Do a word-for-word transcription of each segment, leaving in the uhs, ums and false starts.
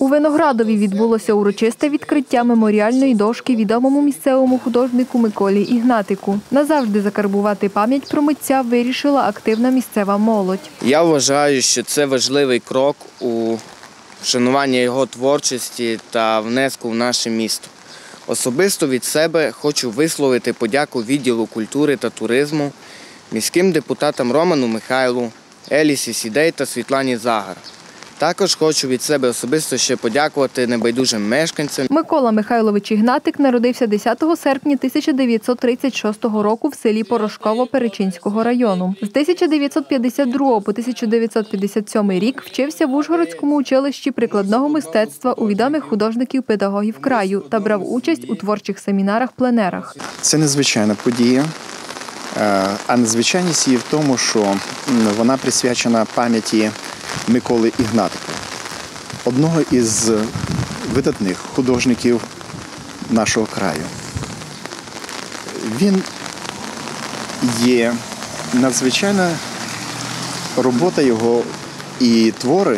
У Виноградові відбулося урочисте відкриття меморіальної дошки відомому місцевому художнику Миколі Ігнатику. Назавжди закарбувати пам'ять про митця вирішила активна місцева молодь. Я вважаю, що це важливий крок у вшануванні його творчості та внеску в наше місто. Особисто від себе хочу висловити подяку відділу культури та туризму, міським депутатам Роману Михайлу, Елісі Сідей та Світлані Загар. Також хочу від себе особисто ще подякувати небайдужим мешканцям. Микола Михайлович Ігнатик народився десятого серпня тисяча дев'ятсот тридцять шостого року в селі Порошково Перечинського району. З тисяча дев'ятсот п'ятдесят другого по тисяча дев'ятсот п'ятдесят сьомий рік вчився в Ужгородському училищі прикладного мистецтва у відомих художників-педагогів краю та брав участь у творчих семінарах-пленерах. Це незвичайна подія, а незвичайність її в тому, що вона присвячена пам'яті Миколи Ігнатика, одного із видатних художників нашого краю. Він є надзвичайна робота його і твори.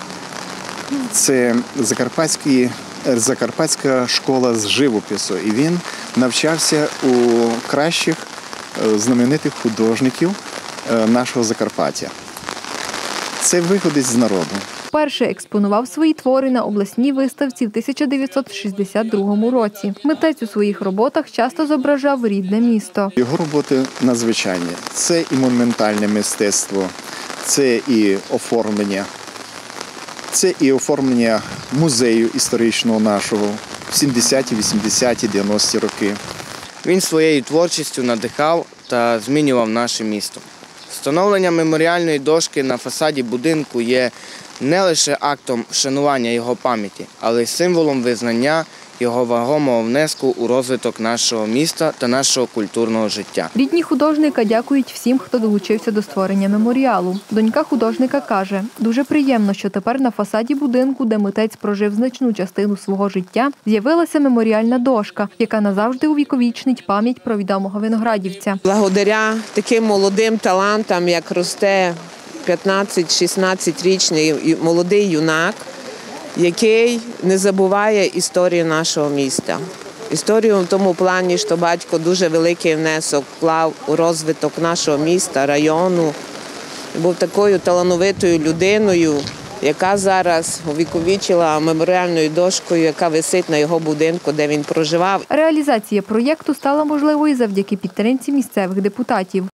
Це Закарпатський, Закарпатська школа з живопису. І він навчався у кращих знаменитих художників нашого Закарпаття. Це виходить з народу. Вперше експонував свої твори на обласній виставці в тисяча дев'ятсот шістдесят другому році. Митець у своїх роботах часто зображав рідне місто. Його роботи надзвичайні. Це і монументальне мистецтво, це і оформлення, це і оформлення музею історичного нашого в сімдесяті, вісімдесяті, дев'яності роки. Він своєю творчістю надихав та змінював наше місто. Встановлення меморіальної дошки на фасаді будинку є не лише актом вшанування його пам'яті, але й символом визнання його вагомого внеску у розвиток нашого міста та нашого культурного життя. Рідні художника дякують всім, хто долучився до створення меморіалу. Донька художника каже, дуже приємно, що тепер на фасаді будинку, де митець прожив значну частину свого життя, з'явилася меморіальна дошка, яка назавжди увіковічнить пам'ять про відомого виноградівця. Благодаря таким молодим талантам, як росте п'ятнадцять-шістнадцятирічний молодий юнак, який не забуває історію нашого міста. Історію в тому плані, що батько дуже великий внесок вклав у розвиток нашого міста, району. Був такою талановитою людиною, яка зараз увіковічила меморіальною дошкою, яка висить на його будинку, де він проживав. Реалізація проєкту стала можливою завдяки підтримці місцевих депутатів.